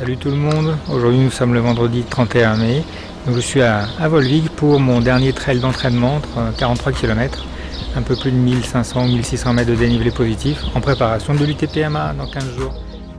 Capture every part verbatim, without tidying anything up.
Salut tout le monde, aujourd'hui nous sommes le vendredi trente et un mai. Donc je suis à, à Volvic pour mon dernier trail d'entraînement, quarante-trois kilomètres, un peu plus de mille cinq cents ou mille six cents mètres de dénivelé positif en préparation de l'U T P M A dans quinze jours.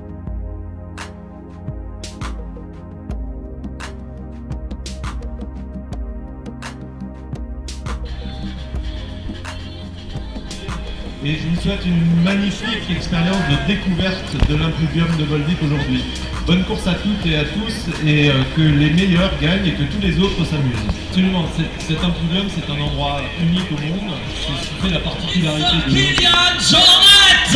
Et je vous souhaite une magnifique expérience de découverte de l'impluvium de Volvic aujourd'hui. Bonne course à toutes et à tous, et euh, que les meilleurs gagnent et que tous les autres s'amusent. Absolument, cet impluvium, c'est un endroit unique au monde, c'est ce qui fait la particularité de... Kylian Jornet.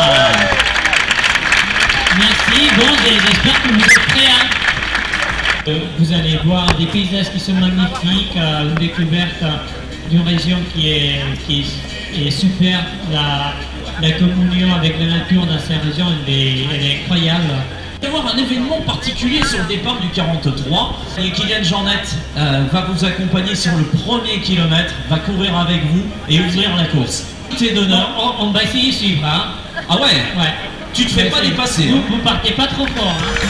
Merci, bon, j'espère que vous êtes prêts. Hein. Euh, vous allez voir des paysages qui sont magnifiques, euh, une découverte euh, d'une région qui est, qui est, est super. La, la communion avec la nature dans cette région, elle est, elle est incroyable. Il va y avoir un événement particulier sur le départ du quarante-trois. Et Kylian Jornet euh, va vous accompagner sur le premier kilomètre, va courir avec vous et ouvrir la course. C'est d'honneur. On, on va essayer de suivre. Hein. Ah ouais, ouais. Tu te fais pas dépasser. Vous, hein. Vous partez pas trop fort. Hein.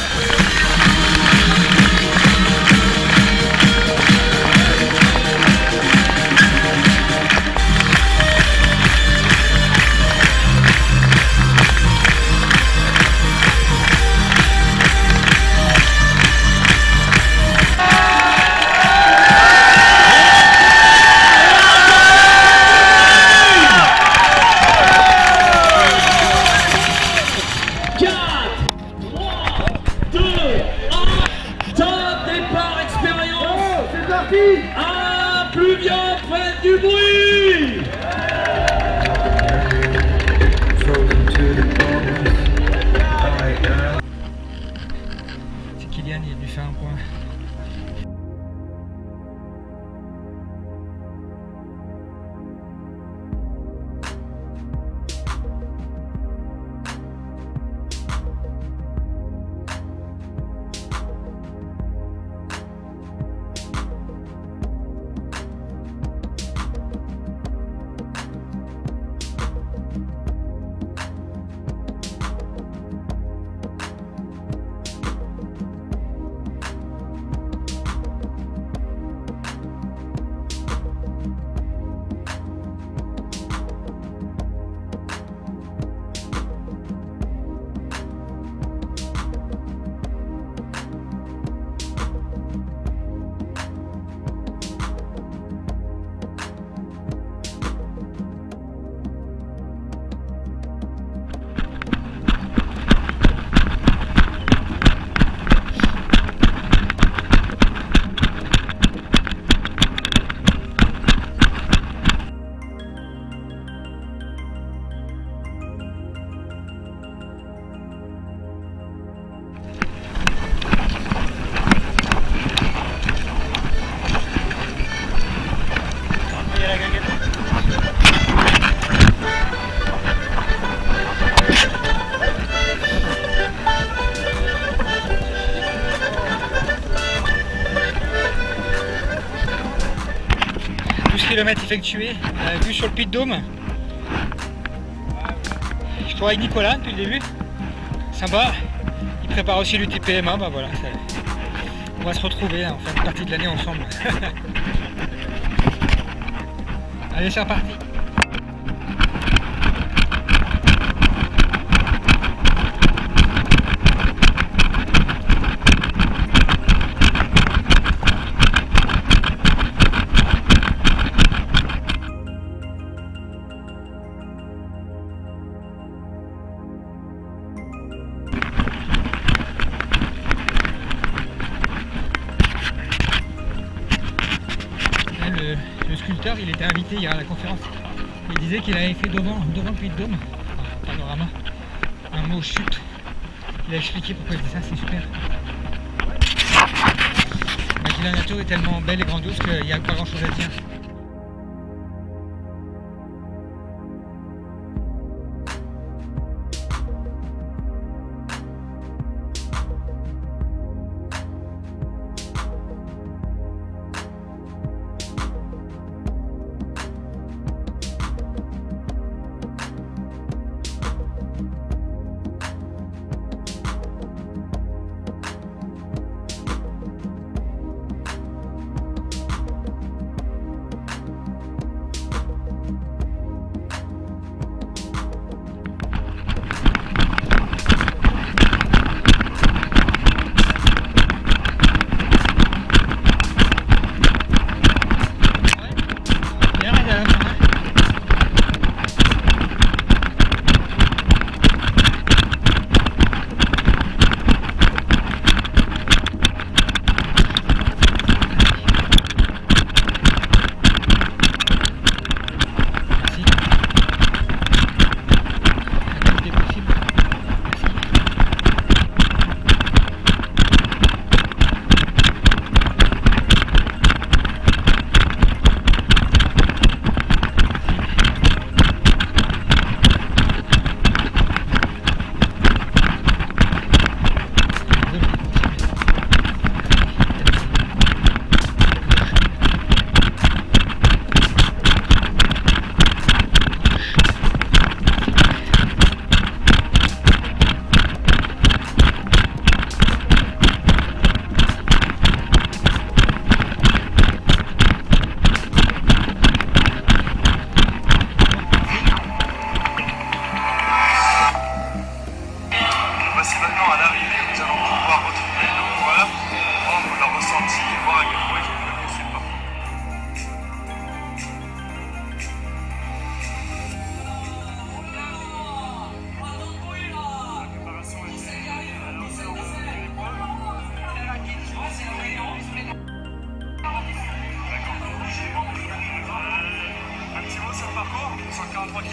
Un pluvium, faites du bruit! C'est Kylian, il a dû faire un point. douze kilomètres effectués, euh, vue sur le Puy de Dôme. Je cours avec Nicolas depuis le début, sympa. Il prépare aussi l'U T P M A, bah voilà, ça... on va se retrouver, hein, on fait une partie de l'année ensemble. Allez, c'est reparti. Le, le sculpteur, il était invité hier à la conférence. Il disait qu'il avait fait devant, devant le Puy de Dôme, un panorama, un mot chute. Il a expliqué pourquoi il faisait ça, c'est super. Bah, la nature est tellement belle et grandiose qu'il n'y a pas grand chose à dire.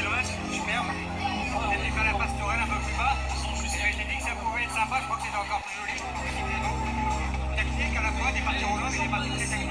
kilomètres, superbe. C'était pas la pastorelle un peu plus bas. Et j'ai dit que ça pouvait être sympa, je crois que c'était encore plus joli. Technique à la fois, des parties roulantes et des parties